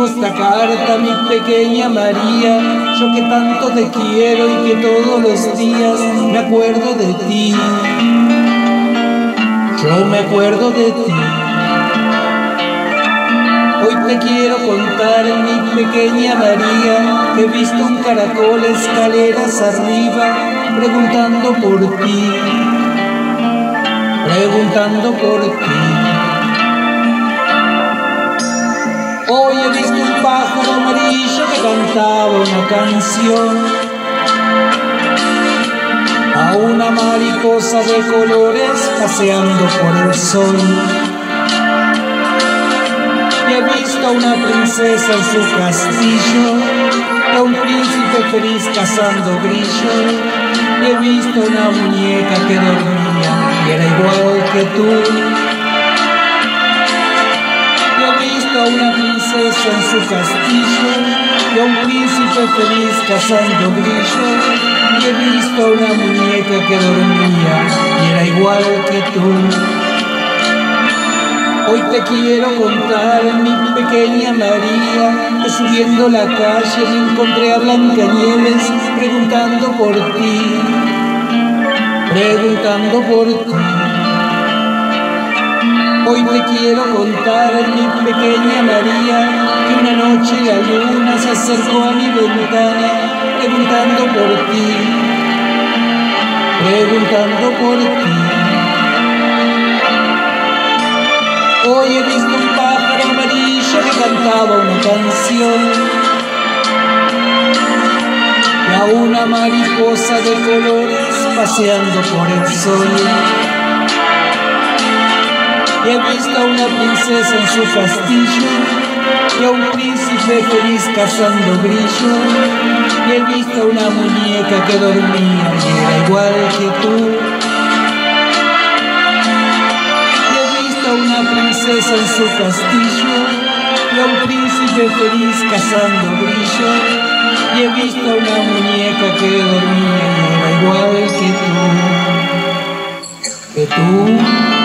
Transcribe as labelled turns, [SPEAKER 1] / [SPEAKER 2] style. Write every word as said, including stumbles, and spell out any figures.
[SPEAKER 1] escribo esta carta a mi pequeña María, yo que tanto te quiero y que todos los días me acuerdo de ti. Yo me acuerdo de ti. Hoy te quiero contar, mi pequeña María, que he visto un caracol escaleras arriba, preguntando por ti, preguntando por ti. Hoy he visto un pájaro amarillo que cantaba una canción a una mariposa de colores paseando por el sol. Y he visto a una princesa en su castillo y a un príncipe feliz cazando grillos. Y he visto una muñeca que dormía y era igual que tú. Y he visto a una princesa en su castillo y a un príncipe feliz cazando grillos. Y he visto a una muñeca que dormía y era igual que tú. Hoy te quiero contar, mi pequeña María, que subiendo la calle me encontré a Blancanieves preguntando por ti, preguntando por ti. Hoy te quiero contar, mi pequeña María, que una noche la luna se acercó a mi ventana preguntando por ti, preguntando por ti. Hoy he visto un pájaro amarillo que cantaba una canción y a una mariposa de colores paseando por el sol. Y he visto a una princesa en su castillo y a un príncipe feliz cazando grillos. Y he visto a una muñeca que dormía y era igual que tú. Una princesa en su castillo y a un príncipe feliz cazando grillos. Y he visto a una muñeca que dormía y era igual que tú, que tú.